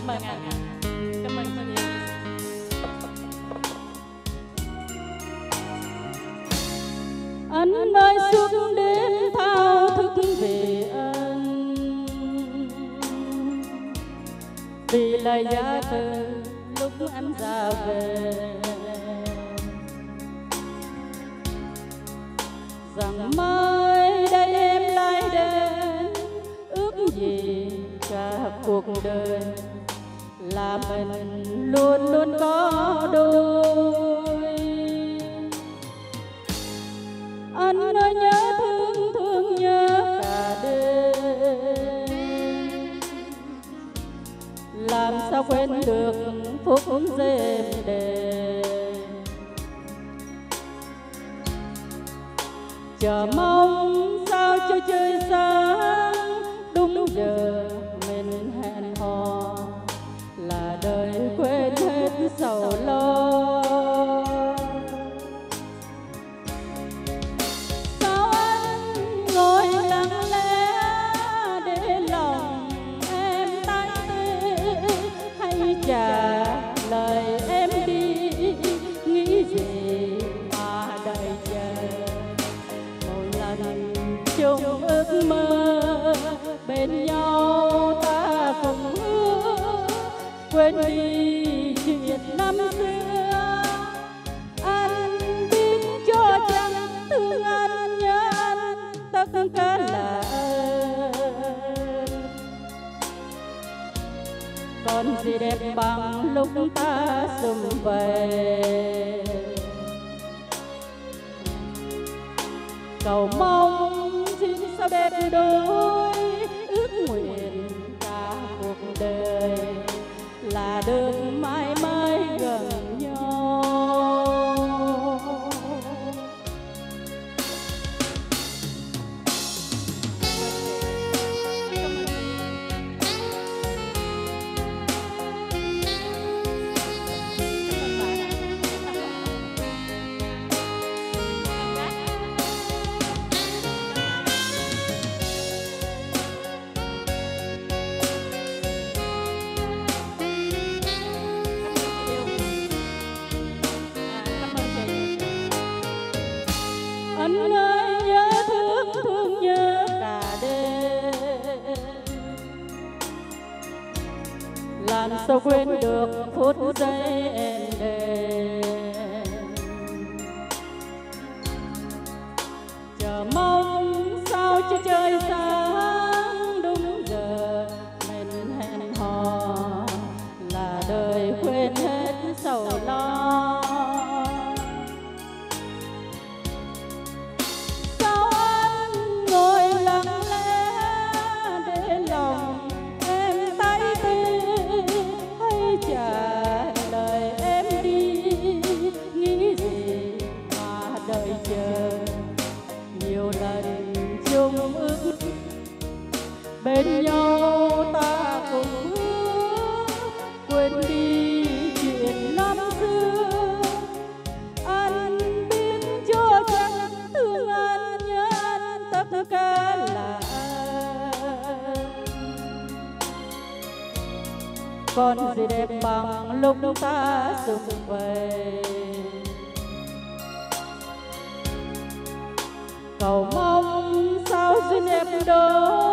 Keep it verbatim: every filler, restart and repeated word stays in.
Cảm ơn anh. Cảm ơn chị. Anh ơi suốt đêm thao thức về anh, vì lời giá từ lúc anh ra về, rằng mai đây em lại đến, ước gì cả cuộc đời là mình luôn luôn có đôi. Anh ơi nhớ thương thương nhớ cả đêm, làm sao quên được phút giây êm đềm, chờ mong sao cho trời sáng đúng giờ mình hẹn hò, là đời quên hết sầu lo. Sao anh ngồi lặng lẽ để lòng em tan tê, hay trả lời em đi, nghĩ gì mà đợi chờ. Một lần chung ước mơ bên nhau ta cùng hứa, quên đi chuyện năm xưa. Anh biết cho chẳng thương anh nhớ anh, tất cả là ơn. Còn gì đẹp bằng lúc ta sum về, cầu mong xin sao đẹp đôi, ước nguyện cả cuộc đời là được mãi mãi gần nhau. Anh ơi nhớ thương thương nhớ cả đêm, làm sao quên được phút giây êm đềm, chờ mong sao cho trời sáng đúng giờ mình hẹn hò, là đời quên hết sầu lo. Nhiều lần chung ước bên nhau ta cùng hứa, quên đi chuyện năm xưa. Anh biết cho chẳng thương anh nhớ anh, tất cả là anh. Còn gì đẹp bằng lúc ta sum về, cầu mong sao duyên đẹp đôi,